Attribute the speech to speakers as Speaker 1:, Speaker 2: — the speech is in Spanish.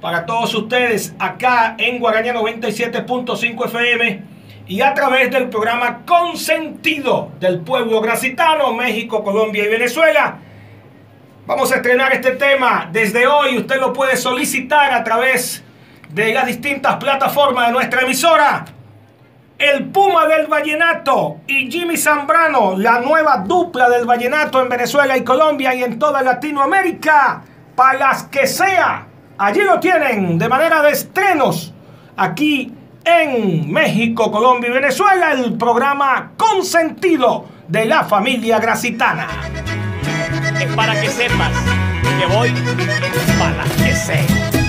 Speaker 1: para todos ustedes acá en Guaraña 97.5 FM y a través del programa Consentido del pueblo gracitano, México, Colombia y Venezuela. Vamos a estrenar este tema desde hoy. Usted lo puede solicitar a través de las distintas plataformas de nuestra emisora. El Puma del Vallenato y Jimmy Zambrano, la nueva dupla del vallenato en Venezuela y Colombia y en toda Latinoamérica, para las que sea. Allí lo tienen de manera de estrenos aquí en México, Colombia y Venezuela, el programa Consentido de la familia gracitana.
Speaker 2: Es para que sepas que voy para las que sea.